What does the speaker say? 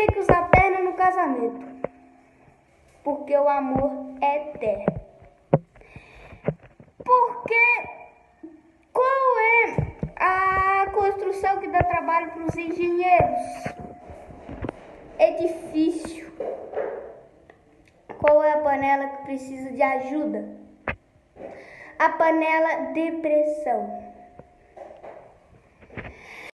tem que usar perna no casamento, porque o amor é eterno. Porque qual é a construção que dá trabalho para os engenheiros? Edifício. Qual é a panela que precisa de ajuda? A panela de pressão.